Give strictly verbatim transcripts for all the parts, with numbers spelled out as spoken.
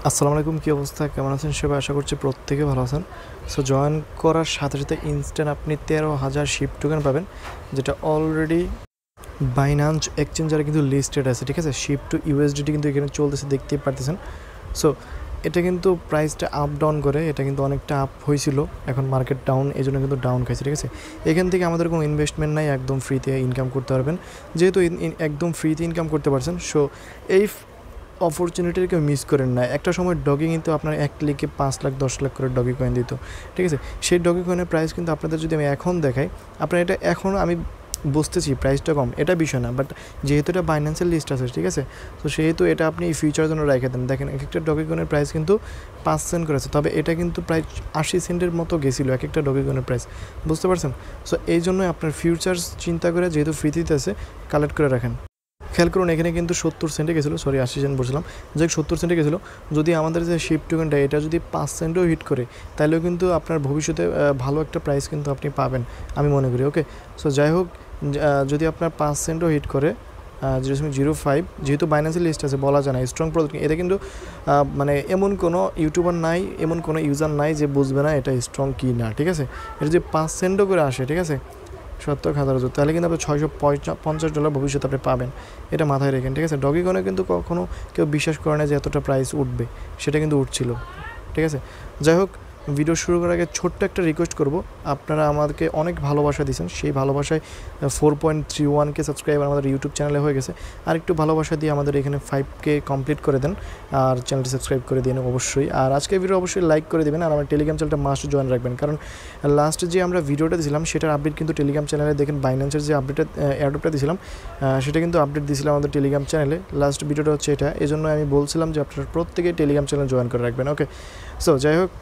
আসসালামু আলাইকুম, কী অবস্থা, কেমন আছেন সবাই? আশা করছি প্রত্যেকে ভালো আছেন। সো জয়েন করার সাথে সাথে ইনস্ট্যান্ট আপনি তেরো হাজার শিপ টোকেন পাবেন, যেটা অলরেডি বাইন্যান্স এক্সচেঞ্জারে কিন্তু লিস্টেড আছে। ঠিক আছে, শিপ টু ইউএসডিটি কিন্তু এখানে চলতেছে, দেখতেই পারতেছেন। সো এটা কিন্তু প্রাইসটা আপ ডাউন করে, এটা কিন্তু অনেকটা আপ হয়েছিল, এখন মার্কেট ডাউন, এই জন্য কিন্তু ডাউন খাইছে। ঠিক আছে, এখান থেকে আমাদের কোনো ইনভেস্টমেন্ট নাই, একদম ফ্রিতে ইনকাম করতে পারবেন। যেহেতু একদম ফ্রিতে ইনকাম করতে পারছেন, সো এই অপরচুনিটির কেউ মিস করেন না। একটা সময় ডগি কিন্তু আপনার এক ক্লিকে পাঁচ লাখ দশ লাখ করে ডগি কয়েন দিত। ঠিক আছে, সেই ডগি কয়েনের প্রাইস কিন্তু আপনাদের যদি আমি এখন দেখাই, আপনার এটা এখন আমি বুঝতেছি প্রাইসটা কম, এটা বিষয় না, বাট যেহেতু এটা বাইন্যান্সের লিস্ট আছে, ঠিক আছে, তো সেহেতু এটা আপনি এই ফিউচারের জন্য রেখে দেন। দেখেন এক একটা ডগি কয়েনের প্রাইস কিন্তু পাঁচ সেন্ট করেছে, তবে এটা কিন্তু প্রায় আশি সেন্টের মতো গেছিলো এক একটা ডগি কয়েনের প্রাইস, বুঝতে পারছেন? সো এই জন্যই আপনার ফিউচার চিন্তা করে, যেহেতু ফ্রিতে আছে, কালেক্ট করে রাখেন। খেয়াল করুন, এখানে কিন্তু সত্তর সেন্টে গেছিলো, সরি আশি সেন্ট বলছিলাম, যে সত্তর সেন্টে গেছিলো। যদি আমাদের যে শিপ টোকেনটা এটা যদি পাঁচ সেন্টও হিট করে, তাহলেও কিন্তু আপনার ভবিষ্যতে ভালো একটা প্রাইস কিন্তু আপনি পাবেন, আমি মনে করি। ওকে, সো যাই হোক, যদি আপনার পাঁচ সেন্টও হিট করে জিরো দশমিক জিরো ফাইভ, যেহেতু বাইন্যান্সের লিস্ট আছে, বলা যায় না স্ট্রং প্রজেক্ট, এটা কিন্তু মানে এমন কোনো ইউটিউবার নাই, এমন কোনো ইউজার নাই যে বুঝবে না এটা স্ট্রং কি না। ঠিক আছে, এটা যদি পাঁচ সেন্টও করে আসে, ঠিক আছে, সত্তর হাজার হাজার, তাহলে কিন্তু আপনি ছয়শো পঞ্চাশ ডলার ভবিষ্যতে আপনি পাবেন, এটা মাথায় রেখেন। ঠিক আছে, ডগি কয়েনে কিন্তু কখনো কেউ বিশ্বাস করে না যে এতটা প্রাইস উঠবে, সেটা কিন্তু উঠছিল। ঠিক আছে, যাই হোক, ভিডিও শুরু করার আগে ছোট্ট একটা রিকোয়েস্ট করব, আপনারা আমাদেরকে অনেক ভালোবাসা দিয়েছেন, সেই ভালোবাসায় ফোর পয়েন্ট থ্রি ওয়ানকে সাবস্ক্রাইবার আমাদের ইউটিউব চ্যানেলে হয়ে গেছে। আর একটু ভালোবাসা দিয়ে আমাদের এখানে ফাইভকে কমপ্লিট করে দেন, আর চ্যানেলটি সাবস্ক্রাইব করে দিন অবশ্যই। আর আজকে ভিডিও অবশ্যই লাইক করে দেবেন, আর আমার টেলিগ্রাম চ্যানেলটা মাস্ট জয়েন রাখবেন, কারণ লাস্টে যে আমরা ভিডিওটা দিয়েছিলাম সেটার আপডেট কিন্তু টেলিগ্রাম চ্যানেলে, দেখেন বাইন্যান্সের যে আপডেটটা এয়ারড্রপটা দিয়েছিলাম, সেটা কিন্তু আপডেট দিয়েছিলাম আমাদের টেলিগ্রাম চ্যানেলে। লাস্ট ভিডিওটা হচ্ছে এটা, এই জন্য আমি বলছিলাম যে আপনারা প্রত্যেকেই টেলিগ্রাম চ্যানেল জয়েন করে রাখবেন। ওকে, সো যাই হোক,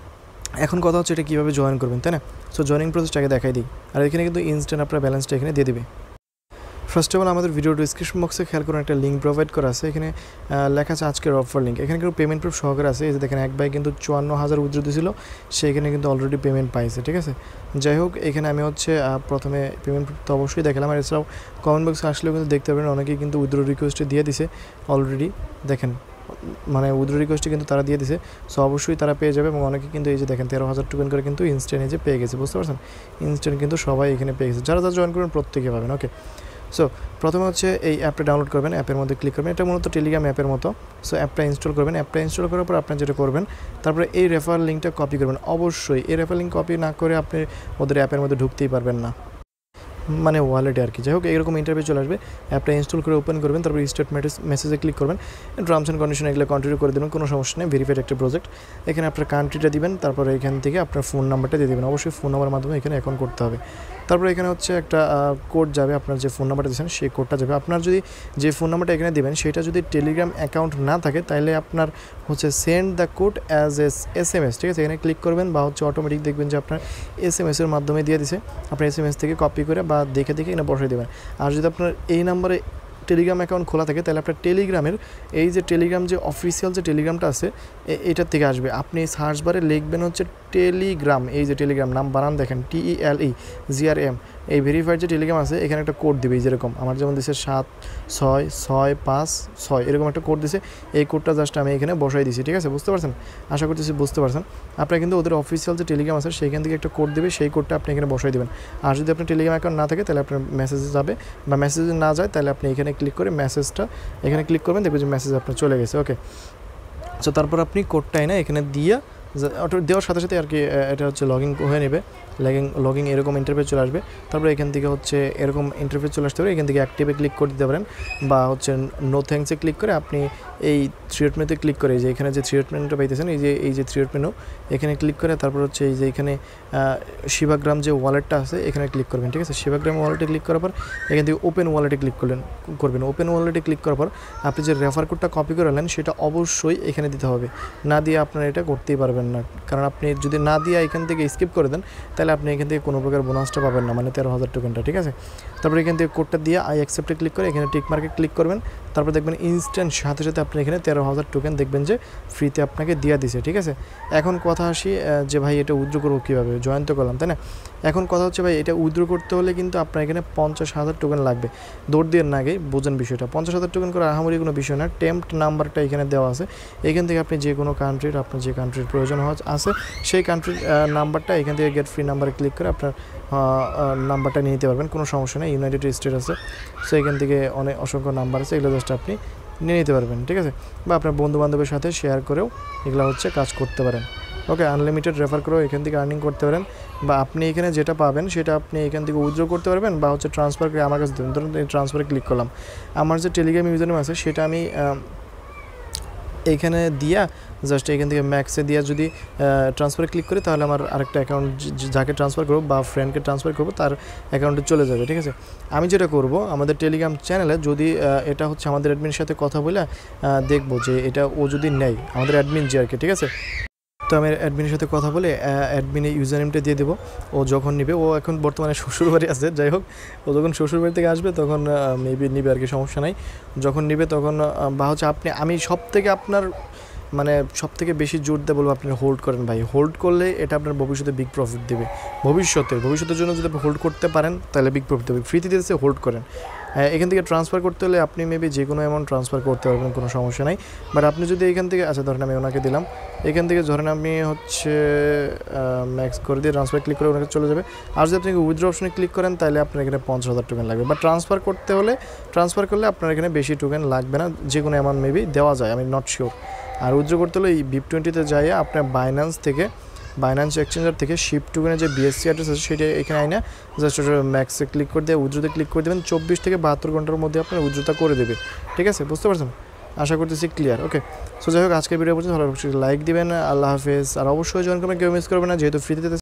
এখন কথা হচ্ছে এটা কীভাবে জয়েন করবেন, তাই না? সো জয়েনিং প্রসেসটাকে দেখাই দিই, আর এখানে কিন্তু ইনস্ট্যান্ট আপনার ব্যালেন্সটা এখানে দিয়ে দেবে। ফার্স্ট অফ অল আমাদের ভিডিও ডিসক্রিপশন বক্সে খেয়াল করুন, একটা লিঙ্ক প্রোভাইড করা আছে, এখানে লেখা আছে আজকের অফার লিঙ্ক। এখানে কিন্তু পেমেন্ট প্রুফ সহকারে আছে, এই যে দেখেন এক ভাই কিন্তু চুয়ান্ন হাজার উইথড্র দিয়েছিল, সেখানে কিন্তু অলরেডি পেমেন্ট পাইছে। ঠিক আছে, যাই হোক, এখানে আমি হচ্ছে প্রথমে পেমেন্ট প্রুফ তো অবশ্যই দেখালাম, আর এছাড়াও কমেন্ট বক্সে আসলেও কিন্তু দেখতে পাবেন অনেকেই কিন্তু উইথড্র রিকোয়েস্টে দিয়ে দিছে অলরেডি, দেখেন মানে উইথড্র রিকোয়েস্টে কিন্তু তারা দিয়ে দিছে। সো অবশ্যই তারা পেয়ে যাবে, এবং অনেকে কিন্তু এই যে দেখেন তেরো হাজার টোকেন করে কিন্তু ইনস্ট্যান্ট এই যে পেয়ে গেছে, বুঝতে পারছেন? ইনস্ট্যান্ট কিন্তু সবাই এখানে পেয়ে গেছে, যারা যারা জয়েন করবেন প্রত্যেকে পাবেন। ওকে, সো প্রথমে হচ্ছে এই অ্যাপটা ডাউনলোড করবেন, অ্যাপের মধ্যে ক্লিক করবেন, এটা মূলত টেলিগ্রাম অ্যাপের মতো। সো অ্যাপটা ইনস্টল করবেন, অ্যাপটা ইনস্টল করার পর আপনি যেটা করবেন, তারপরে এই রেফার লিঙ্কটা কপি করবেন। অবশ্যই এই রেফার লিঙ্ক কপি না করে আপনি ওদের অ্যাপের মধ্যে ঢুকতেই পারবেন না, মানে ওয়ালেটে আর কি। যাই হোক, এরকম ইন্টারভিউ চলে আসবে, অ্যাপটা ইনস্টল করে ওপেন করবেন, তারপর স্টার্ট মেসেজে ক্লিক করবেন, টার্মস অ্যান্ড কন্ডিশন এগুলো কন্টিনিউ করে দেবেন, কোনো সমস্যা নেই, ভেরিফাইড একটা প্রজেক্ট। এখানে আপনার কান্ট্রিটা দিবেন, তারপরে এখান থেকে আপনার ফোন নাম্বারটা দিয়ে দেবেন, অবশ্যই ফোন নাম্বারের মাধ্যমে এখানে অ্যাকাউন্ট করতে হবে। তারপরে এখানে হচ্ছে একটা কোড যাবে, আপনার যে ফোন নাম্বারটা দিয়েছেন সেই কোডটা যাবে। আপনার যদি যে ফোন নাম্বারটা এখানে দেবেন সেটা যদি টেলিগ্রাম অ্যাকাউন্ট না থাকে, তাহলে আপনার হচ্ছে send the code as S S M S, ঠিক আছে, এখানে ক্লিক করবেন, বা হচ্ছে অটোমেটিক দেখবেন যে আপনার এস এম এসের মাধ্যমে দিয়ে দিছে, আপনার এস এম এস থেকে কপি করে বা দেখে দেখে এখানে বসাই দেবেন। আর যদি আপনার এই নাম্বারে টেলিগ্রাম অ্যাকাউন্ট খোলা থাকে, তাহলে আপনার টেলিগ্রামের এই যে টেলিগ্রাম যে অফিসিয়াল যে টেলিগ্রামটা আছে এটার থেকে আসবে, আপনি সার্চ বারে লিখবেন হচ্ছে টেলিগ্রাম, এই যে টেলিগ্রাম নাম বানান দেখেন T E L E G R M, এই ভেরিফাইড যে টেলিগ্রাম আছে এখানে একটা কোড দেবে, যেরকম আমার যেমন দিছে সাত ছয় ছয় পাঁচ ছয়, এরকম একটা কোড দিছে, এই কোডটা জাস্ট আমি এখানে বসাই দিছি। ঠিক আছে, বুঝতে পারছেন? আশা করতেছি বুঝতে পারছেন। আপনারা কিন্তু ওদের অফিসিয়াল যে টেলিগ্রাম আছে সেইখান থেকে একটা কোড দেবে, সেই কোডটা আপনি এখানে বসাই দেবেন। আর যদি আপনার টেলিগ্রাম অ্যাকাউন্ট না থাকে, তাহলে আপনার মেসেজে যাবে, বা মেসেজে না যায় তাহলে আপনি এখানে ক্লিক করে মেসেজটা এখানে ক্লিক করবেন, দেখবেন যে মেসেজ আপনার চলে গেছে। ওকে, সো তারপর আপনি কোডটা এনে এখানে দিয়ে অটো দেওয়ার সাথে সাথে আর কি এটা হচ্ছে লগ ইন হয়ে নেবে, লগিং লগিং এরকম ইন্টারফেস চলে আসবে। তারপরে এখান থেকে হচ্ছে এরকম ইন্টারফেস চলে আসতে পারে, এখান থেকে অ্যাক্টিভে ক্লিক করে দিতে পারেন, বা হচ্ছে নো থ্যাঙ্কসে ক্লিক করে আপনি এই থ্রি ডট মেনুতে ক্লিক করে, যে এখানে যে থ্রি ডট মেনুটা পাইতেছেন, এই যে এই যে থ্রি ডট মেনু এখানে ক্লিক করে তারপর হচ্ছে এই যে এখানে শিবাগ্রাম যে ওয়ালেটটা আছে এখানে ক্লিক করবেন। ঠিক আছে, শিবাগ্রাম ওয়ালেটে ক্লিক করার পর এখান থেকে ওপেন ওয়ালেটে ক্লিক করলেন করবেন ওপেন ওয়ালেটে ক্লিক করার পর আপনি যে রেফার কোডটা কপি করালেন সেটা অবশ্যই এখানে দিতে হবে, না দিয়ে আপনারা এটা করতেই পারবেন না, কারণ আপনি যদি না দিয়ে এখান থেকে স্কিপ করে দেন তাহলে আপনি এখান থেকে কোনো প্রকার বোনাসটা পাবেন না, মানে তেরো হাজার টোকেনটা। ঠিক আছে, তারপরে এখান থেকে কোডটা দিয়ে আই অ্যাকসেপ্টে ক্লিক করে এখানে টিক মার্কে ক্লিক করবেন, তারপর দেখবেন ইনস্ট্যান্ট সাথে সাথে আপনি এখানে তেরো হাজার টোকেন দেখবেন যে ফ্রিতে আপনাকে দিয়ে দিছে, ঠিক আছে। এখন কথা আসি যে ভাই এটা উইথড্র করবো কীভাবে, জয়েন তো করলাম তাই না। এখন কথা হচ্ছে ভাই এটা উইথড্র করতে হলে কিন্তু আপনার এখানে পঞ্চাশ হাজার টোকেন লাগবে। দৌড় দিয়ে না আগে বোঝেন বিষয়টা, পঞ্চাশ হাজার টোকেন করে আহামরি কোনো বিষয় না। টেম্পট নাম্বারটা এখানে দেওয়া আছে, এখান থেকে আপনি যে কোনো কান্ট্রির আপনার যে কান্ট্রির প্রয়োজন আছে সেই কান্ট্রির নাম্বারটা এখান থেকে গেট ফ্রি নাম্বারে ক্লিক করে আপনার নাম্বারটা নিয়ে নিতে পারবেন, কোনো সমস্যা নেই। ইউনাইটেড স্টেট আছে, সো এখান থেকে অনেক অসংখ্য নাম্বার আছে, এগুলো জাস্ট আপনি নিয়ে নিতে পারবেন, ঠিক আছে। বা আপনার বন্ধুবান্ধবের সাথে শেয়ার করেও এগুলো হচ্ছে কাজ করতে পারেন। ওকে, আনলিমিটেড রেফার করেও এখান থেকে আর্নিং করতে পারেন, বা আপনি এখানে যেটা পাবেন সেটা আপনি এখান থেকে উইথড্র করতে পারবেন, বা হচ্ছে ট্রান্সফার করে আমার কাছে দেবেন। ধরুন ট্রান্সফারে ক্লিক করলাম, আমার যে টেলিগ্রাম ইউজারনেম আছে সেটা আমি এইখানে দিয়া জাস্ট এখান থেকে ম্যাক্সে দিয়া যদি ট্রান্সফারে ক্লিক করি তাহলে আমার আরেকটা অ্যাকাউন্ট যাকে ট্রান্সফার করবো বা ফ্রেন্ডকে ট্রান্সফার করবো তার অ্যাকাউন্টে চলে যাবে, ঠিক আছে। আমি যেটা করব আমাদের টেলিগ্রাম চ্যানেলে যদি এটা হচ্ছে আমাদের অ্যাডমিনের সাথে কথা বলে দেখবো যে এটা ও যদি নেয়, আমাদের অ্যাডমিন যে আর কি, ঠিক আছে। তো আমি অ্যাডমিনের সাথে কথা বলে অ্যাডমিনের ইউজার নেমটা দিয়ে দেবো, ও যখন নিবে, ও এখন বর্তমানে শ্বশুরবাড়ি আছে, যাই হোক ও যখন শ্বশুরবাড়ি থেকে আসবে তখন মেবি নিবে আর কি, সমস্যা নাই। যখন নিবে তখন বা হচ্ছে আপনি আমি সব থেকে আপনার মানে সব থেকে বেশি জোর দিয়ে বলবো আপনি হোল্ড করেন ভাই। হোল্ড করলে এটা আপনার ভবিষ্যতে বিগ প্রফিট দেবে, ভবিষ্যতে ভবিষ্যতের জন্য যদি আপনি হোল্ড করতে পারেন তাহলে বিগ প্রফিট দেবে। ফ্রিতে দিতেছে, হোল্ড করেন। এখান থেকে ট্রান্সফার করতে হলে আপনি মেবি যে কোনো অ্যামাউন্ট ট্রান্সফার করতে পারবেন, কোনো সমস্যা নাই। বাট আপনি যদি এখান থেকে, আচ্ছা ধরেন আমি ওনাকে দিলাম, এখান থেকে ধরেন আমি হচ্ছে ম্যাক্স করে দিয়ে ট্রান্সফার ক্লিক করে ওনাকে চলে যাবে। আর যদি আপনি উইথড্র অপশনে ক্লিক করেন তাহলে আপনার এখানে পঞ্চাশ হাজার টোকেন লাগবে। বা ট্রান্সফার করতে হলে ট্রান্সফার করলে আপনার এখানে বেশি টোকেন লাগবে না, যে কোনো অ্যামাউন্ট মেবি দেওয়া যায়, আমি নট শিওর। আর উইথড্র করতে হলে এই বিপ টোয়েন্টিতে যাইয়া আপনার বাইন্যান্স থেকে, বাইন্যান্স এক্সচেঞ্জার থেকে শিপ টোকেনের যে বিএসসি অ্যাড্রেস আছে সেটা এখানে আইনা জাস্ট ম্যাক্সে ক্লিক করে দিয়ে উইথড্রোতে ক্লিক করে দেবেন। চব্বিশ থেকে বাহাত্তর ঘন্টার মধ্যে আপনার উইথড্রোটা করে দেবে, ঠিক আছে। বুঝতে পারছেন? আশা করতেছি ক্লিয়ার। ওকে, সো যাই হোক আজকে ভিডিও পর্যন্ত ভালো লাইক দিবেন। আল্লাহ হাফেজ। আর অবশ্যই জয়েন করবেন, কেউ মিস করবেন না, যেহেতু ফ্রিতে